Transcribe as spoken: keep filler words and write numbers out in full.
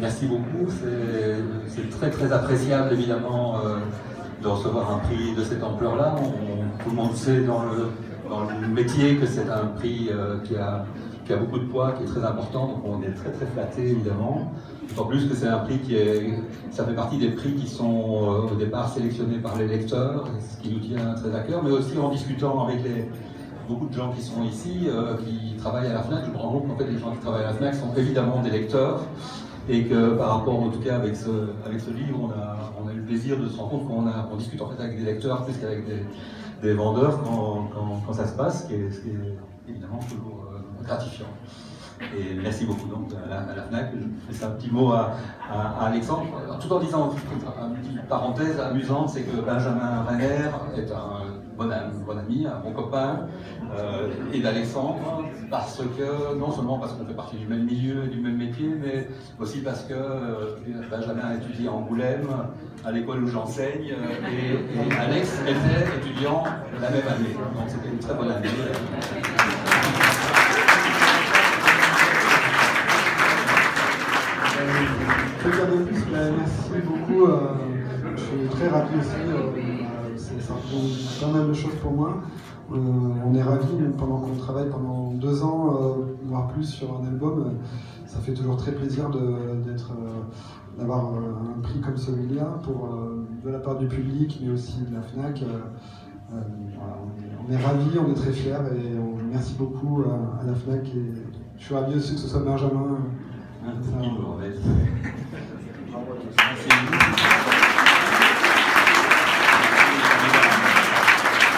merci beaucoup. C'est très très appréciable évidemment euh, de recevoir un prix de cette ampleur-là. Tout le monde sait dans le, dans le métier que c'est un prix euh, qui, a, qui a beaucoup de poids, qui est très important, donc on est très très flatté évidemment. D'autant plus que c'est un prix qui est, ça fait partie des prix qui sont euh, au départ sélectionnés par les lecteurs, ce qui nous tient très à cœur, mais aussi en discutant avec les, beaucoup de gens qui sont ici, euh, qui travaillent à la FNAC. Je me rends compte qu'en fait les gens qui travaillent à la FNAC sont évidemment des lecteurs, et que par rapport en tout cas avec ce, avec ce livre, on a, on a eu le plaisir de se rendre compte qu'on on discute en fait avec des lecteurs plus qu'avec des, des vendeurs quand, quand, quand ça se passe, ce qui est, ce qui est évidemment toujours euh, gratifiant. Et merci beaucoup donc à la, à la FNAC. Je fais un petit mot à, à, à Alexandre, tout en disant une petite parenthèse amusante, c'est que Benjamin Renner est un bon ami, bon ami un bon copain, euh, et d'Alexandre, parce que, non seulement parce qu'on fait partie du même milieu et du même métier, mais aussi parce que euh, Benjamin a étudié à Angoulême, à l'école où j'enseigne, euh, et, et Alex était étudiant la même année, donc c'était une très bonne année. Je peux dire de plus, mais merci beaucoup. Euh, je suis très rapide aussi. Euh, ça représente pas mal de choses pour moi. Euh, on est ravis, pendant qu'on travaille pendant deux ans, euh, voire plus, sur un album. Euh, ça fait toujours très plaisir d'être, euh, d'avoir euh, un prix comme celui-là, pour euh, de la part du public, mais aussi de la FNAC. Euh, euh, voilà, on est, on est ravis, on est très fiers, et on, merci beaucoup à, à la FNAC. Et je suis ravi aussi que ce soit Benjamin. Un